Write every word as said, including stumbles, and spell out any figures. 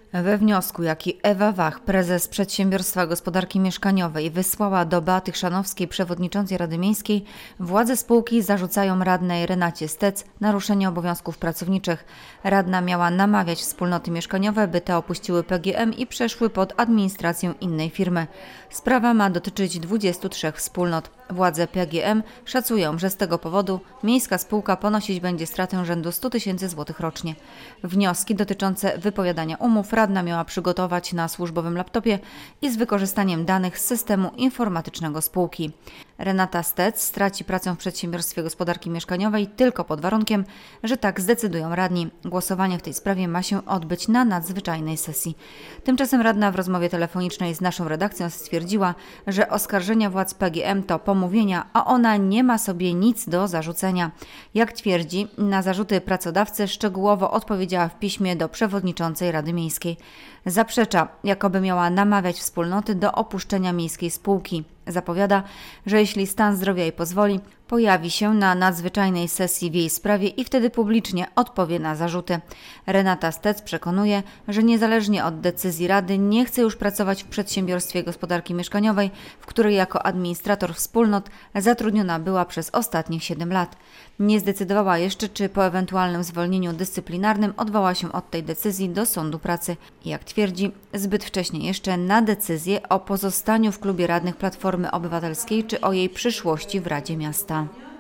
We wniosku, jaki Ewa Wach, prezes Przedsiębiorstwa Gospodarki Mieszkaniowej, wysłała do Beaty Chrzanowskiej, przewodniczącej Rady Miejskiej, władze spółki zarzucają radnej Renacie Stec naruszenie obowiązków pracowniczych. Radna miała namawiać wspólnoty mieszkaniowe, by te opuściły P G M i przeszły pod administrację innej firmy. Sprawa ma dotyczyć dwudziestu trzech wspólnot. Władze P G M szacują, że z tego powodu miejska spółka ponosić będzie stratę rzędu stu tysięcy złotych rocznie. Wnioski dotyczące wypowiadania umów radna miała przygotować na służbowym laptopie i z wykorzystaniem danych z systemu informatycznego spółki. Renata Stec straci pracę w Przedsiębiorstwie Gospodarki Mieszkaniowej tylko pod warunkiem, że tak zdecydują radni. Głosowanie w tej sprawie ma się odbyć na nadzwyczajnej sesji. Tymczasem radna w rozmowie telefonicznej z naszą redakcją stwierdziła, że oskarżenia władz P G M to pomówienia, a ona nie ma sobie nic do zarzucenia. Jak twierdzi, na zarzuty pracodawcy szczegółowo odpowiedziała w piśmie do przewodniczącej Rady Miejskiej. Zaprzecza, jakoby miała namawiać wspólnoty do opuszczenia miejskiej spółki. Zapowiada, że jeśli stan zdrowia jej pozwoli, pojawi się na nadzwyczajnej sesji w jej sprawie i wtedy publicznie odpowie na zarzuty. Renata Stec przekonuje, że niezależnie od decyzji Rady nie chce już pracować w Przedsiębiorstwie Gospodarki Mieszkaniowej, w której jako administrator wspólnot zatrudniona była przez ostatnich siedem lat. Nie zdecydowała jeszcze, czy po ewentualnym zwolnieniu dyscyplinarnym odwoła się od tej decyzji do Sądu Pracy. Jak twierdzi, zbyt wcześnie jeszcze na decyzję o pozostaniu w klubie radnych Platformy Obywatelskiej czy o jej przyszłości w Radzie Miasta.